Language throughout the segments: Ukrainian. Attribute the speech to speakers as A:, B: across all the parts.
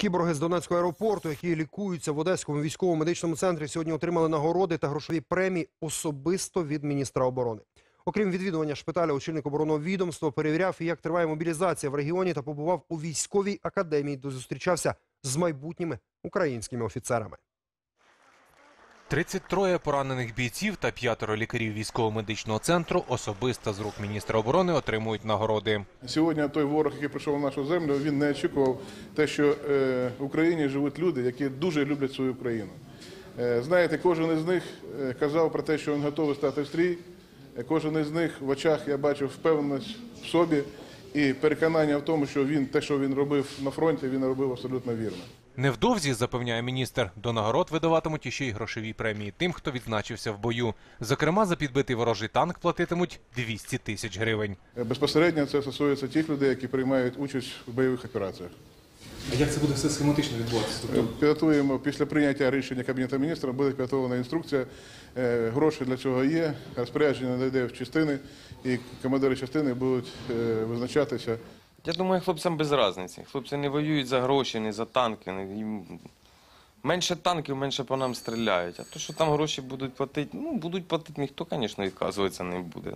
A: Кіборги з Донецького аеропорту, які лікуються в Одеському військово-медичному центрі, сьогодні отримали нагороди та грошові премії особисто від міністра оборони. Окрім відвідування шпиталя, очільник оборонного відомства перевіряв, як триває мобілізація в регіоні, та побував у військовій академії, де зустрічався з майбутніми українськими офіцерами.
B: 33 поранених бійців та 5 лікарів військово-медичного центру особисто з рук міністра оборони отримують нагороди.
C: Сьогодні той ворог, який прийшов на нашу землю, він не очікував те, що в Україні живуть люди, які дуже люблять свою країну. Знаєте, кожен із них казав про те, що він готовий стати в стрій. Кожен із них в очах я бачив впевненість в собі і переконання в тому, що те, що він робив на фронті, він робив абсолютно вірно.
B: Невдовзі, запевняє міністр, до нагород видаватимуть іще й грошові премії тим, хто відзначився в бою. Зокрема, за підбитий ворожий танк платитимуть 200 тисяч гривень.
C: Безпосередньо це стосується тих людей, які приймають участь в бойових операціях.
D: А як це буде все схематично відбуватися?
C: Підготуємо, після прийняття рішення Кабінету міністрів буде підготовлена інструкція. Гроші для цього є, розпорядження надійде в частини, і командири частини будуть визначатися.
E: Я думаю, хлопцям без різниці. Хлопці не воюють за гроші, не за танки. Їм менше танків, менше по нам стріляють. А то, що там гроші будуть платити, будуть платити, ніхто, звісно, відказуватися не буде.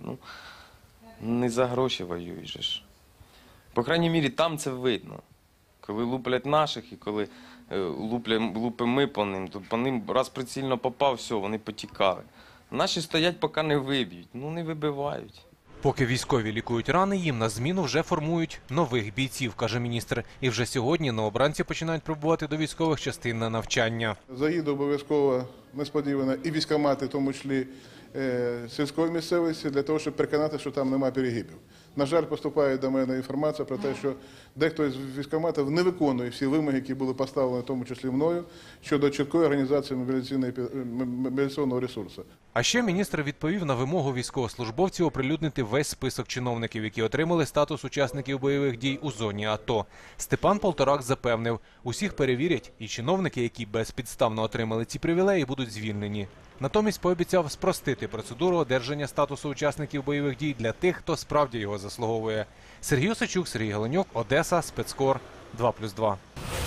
E: Не за гроші воюють же. По крайній мірі, там це видно. Коли луплять наших і коли лупимо ми по ним, то по ним раз прицільно попав, все, вони потікали. Наші стоять, поки не виб'ють. Не вибивають.
B: Поки військові лікують рани, їм на зміну вже формують нових бійців, каже міністр. І вже сьогодні новобранці починають прибувати до військових частин на навчання.
C: Заїду обов'язково несподівано і військкомати, в тому числі сільської місцевості, для того, щоб переконати, що там немає перегибів. На жаль, поступає до мене інформація про те, що дехто з військкоматів не виконує всі вимоги, які були поставлені, в тому числі мною, щодо чіткої організації мобілізаційного ресурсу.
B: А ще міністр відповів на вимогу військовослужбовців оприлюднити весь список чиновників, які отримали статус учасників бойових дій у зоні АТО. Степан Полторак запевнив, усіх перевірять, і чиновники, які безпідставно отримали ці привілеї, будуть звільнені. Натомість пообіцяв спростити процедуру одержання статусу учасників бойових дій для тих, хто справді його заслуговує. Сергій Осадчук, Сергій Галенюк, Одеса, Спецкор, 2+2.